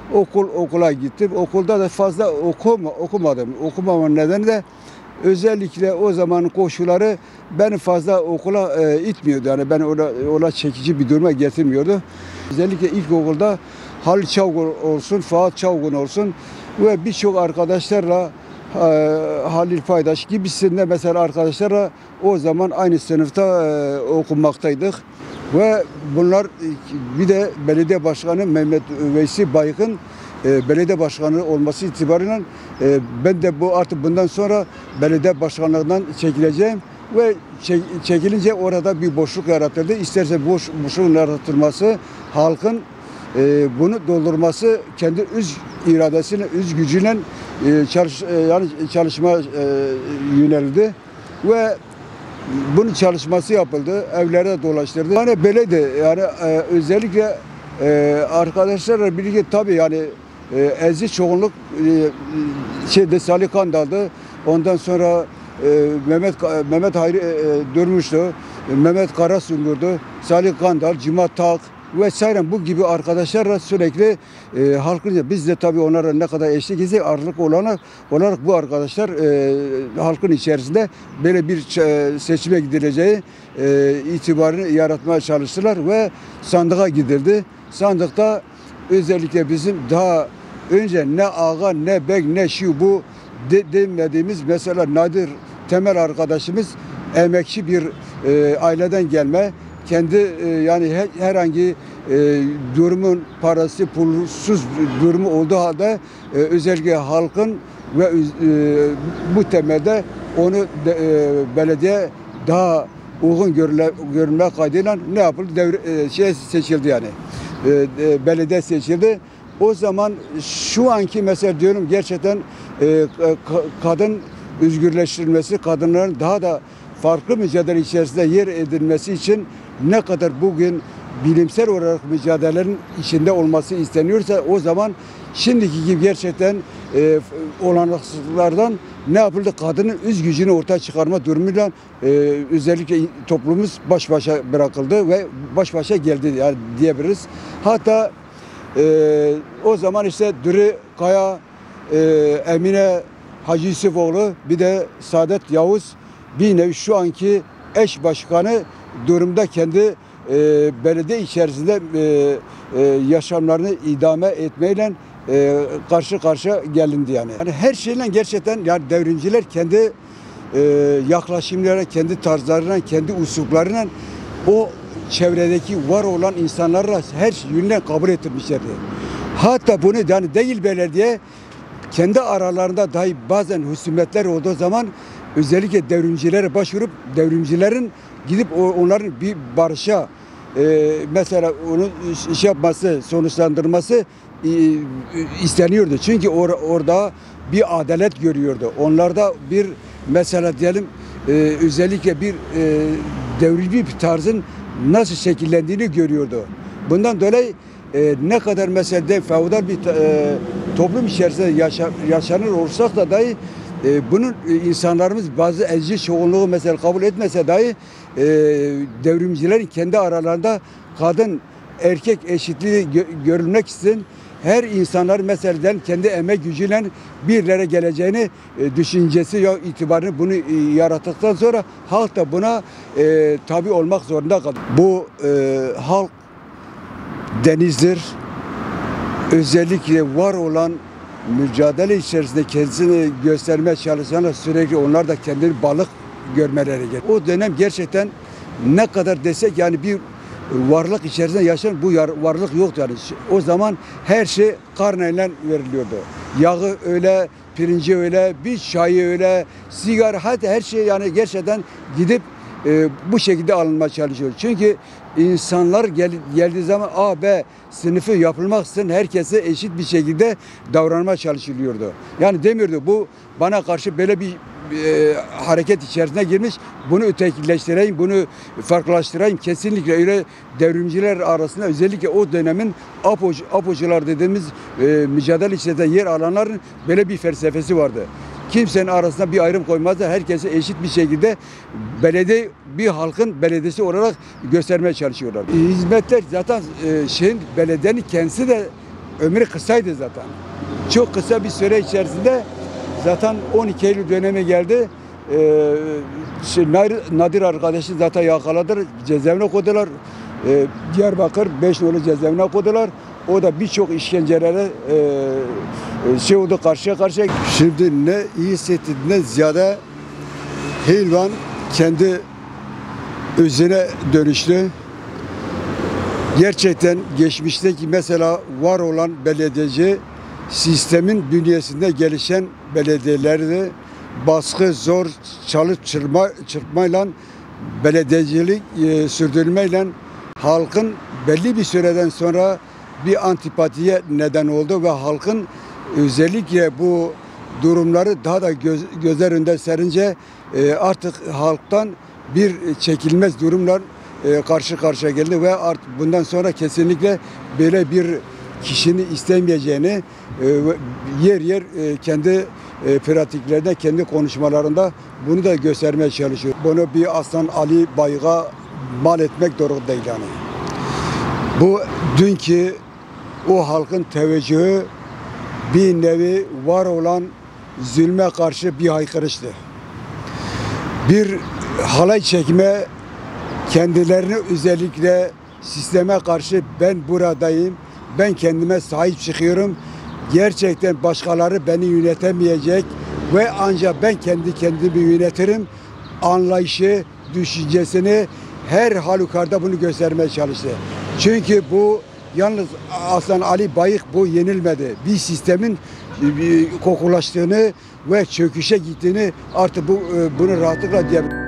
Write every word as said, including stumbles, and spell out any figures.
okul okula gittim. Okulda da fazla okuma, okumadım. Okumamın nedeni de özellikle o zamanın koşulları beni fazla okula e, itmiyordu. Yani ben ona, ona çekici bir duruma getirmiyordu. Özellikle ilkokulda Halil Çavgun olsun, Fuat Çavgun olsun ve birçok arkadaşlarla e, Halil Paydaş gibisinde mesela arkadaşlarla o zaman aynı sınıfta e, okunmaktaydık. Ve bunlar bir de belediye başkanı Mehmet Veysi Baykın e, belediye başkanı olması itibariyle e, ben de bu artık bundan sonra belediye başkanlığından çekileceğim ve çek, çekilince orada bir boşluk yaratıldı. İsterse boş, boşluğun yaratılması halkın e, bunu doldurması kendi öz iradesine, öz gücüyle e, çalış, e, yani çalışma e, yöneldi ve bunun çalışması yapıldı. Evlere dolaştırdı. Yani böyle de yani e, özellikle e, arkadaşlarla birlikte tabii yani e, ezici çoğunluk e, şeyde Salih Kandal'dı. Ondan sonra e, Mehmet Mehmet Hayri e, Durmuş'tu. E, Mehmet Karasungur'du. Salih Kandal, Cimat Tak vesaire bu gibi arkadaşlarla sürekli e, halkın biz de tabii onlara ne kadar eşlik etsek ağırlık olarak, olarak bu arkadaşlar e, halkın içerisinde böyle bir e, seçime gidileceği e, itibarını yaratmaya çalıştılar ve sandığa gidildi. Sandıkta özellikle bizim daha önce ne ağa ne bek ne şu bu de, demediğimiz mesela Nadir Temel arkadaşımız emekçi bir e, aileden gelme. Kendi e, yani her, herhangi e, durumun parası pulsuz durumu olduğu halde e, özellikle halkın ve e, bu temelde onu de, e, belediye daha uygun görüle, görünme kaydıyla ne yapıldı? Devre, e, şey seçildi yani. E, e, belediye seçildi. O zaman şu anki mesela diyorum gerçekten e, kadın özgürleştirilmesi, kadınların daha da farklı mücadele içerisinde yer edilmesi için ne kadar bugün bilimsel olarak mücadelelerin içinde olması isteniyorsa o zaman şimdiki gibi gerçekten e, olanaksızlıklardan ne yapıldı? Kadının öz gücünü ortaya çıkarma durumuyla e, özellikle toplumumuz baş başa bırakıldı ve baş başa geldi yani diyebiliriz. Hatta e, o zaman işte Dürü Kaya, e, Emine Hacı Yusufoğlu bir de Saadet Yavuz bir nevi şu anki eş başkanı durumda kendi e, belediye içerisinde e, e, yaşamlarını idame etmeyle e, karşı karşıya gelindi yani. Yani her şeyle gerçekten yani devrimciler kendi e, yaklaşımlarıyla, kendi tarzlarıyla, kendi usluplarıyla o çevredeki var olan insanlarla her yönünden kabul ettirmişlerdi. Hatta bunu yani değil belediye kendi aralarında dahi bazen husumetler olduğu zaman özellikle devrimcilere başvurup devrimcilerin gidip onların bir barışa e, mesela onu iş yapması, sonuçlandırması e, isteniyordu. Çünkü or, orada bir adalet görüyordu. Onlarda bir mesela diyelim e, özellikle bir e, devrimci bir tarzın nasıl şekillendiğini görüyordu. Bundan dolayı e, ne kadar mesela de feodal bir e, toplum içerisinde yaşa, yaşanır olsak da dahi e, bunun e, insanlarımız bazı ezici çoğunluğu mesela kabul etmese dahi e, devrimcilerin kendi aralarında kadın erkek eşitliği gö görülmek için her insanlar mesela kendi emek gücüyle birlere geleceğini e, düşüncesi ya itibarını bunu e, yarattıktan sonra halk da buna e, tabi olmak zorunda kaldı. Bu e, halk denizdir. Özellikle var olan mücadele içerisinde kendisini göstermeye çalışanlar sürekli onlar da kendini balık görmeleri gerekiyor. O dönem gerçekten ne kadar desek yani bir varlık içerisinde yaşayan bu varlık yoktu yani. O zaman her şey karneyle veriliyordu. Yağı öyle, pirinci öyle, bir çayı öyle, sigara hatta her şey yani gerçekten gidip e, bu şekilde alınmaya çalışıyor. Çünkü insanlar gel, geldiği zaman A, B sınıfı yapılmak için herkese eşit bir şekilde davranmaya çalışılıyordu. Yani demiyordu bu bana karşı böyle bir e, hareket içerisine girmiş, bunu ötekileştireyim, bunu farklılaştırayım. Kesinlikle öyle devrimciler arasında özellikle o dönemin apoc, apocular dediğimiz e, mücadele içerisinde yer alanların böyle bir felsefesi vardı. Kimsenin arasında bir ayrım koymazlar. Herkese eşit bir şekilde belediye bir halkın belediyesi olarak göstermeye çalışıyorlar. Hizmetler zaten e, şeyin belediyenin kendisi de ömrü kısaydı zaten. Çok kısa bir süre içerisinde zaten on iki Eylül dönemi geldi. Ee, şey, Nadir arkadaşı zaten yakaladılar, cezaevine koydular. Ee, Diyarbakır beş nolu cezaevine koydular. O da birçok işkencelere e, şey oldu, karşıya karşıya. Şimdi ne iyi hissettiğinden ziyade Hilvan kendi özüne dönüştü. Gerçekten geçmişteki mesela var olan belediyeci sistemin bünyesinde gelişen belediyelerdi. Baskı, zor, çalıp çırpma, çırpmayla belediyecilik e, sürdürmeyle halkın belli bir süreden sonra bir antipatiye neden oldu ve halkın özellikle bu durumları daha da göz, gözler önünde serince e, artık halktan bir çekilmez durumlar e, karşı karşıya geldi ve artık bundan sonra kesinlikle böyle bir kişinin istemeyeceğini e, yer yer e, kendi e, pratiklerinde, kendi konuşmalarında bunu da göstermeye çalışıyor. Bunu bir Aslan Ali Bayık'a mal etmek doğru değil yani. Bu dünkü o halkın teveccühü bir nevi var olan zulme karşı bir haykırıştı. Bir halay çekme, kendilerini özellikle sisteme karşı ben buradayım, ben kendime sahip çıkıyorum, gerçekten başkaları beni yönetemeyecek ve ancak ben kendi kendimi yönetirim anlayışı, düşüncesini her halükarda bunu göstermeye çalıştı. Çünkü bu yalnız Aslan Ali Bayık bu yenilmedi. Bir sistemin kokulaştığını ve çöküşe gittiğini artık bu bunu rahatlıkla diyebilirim.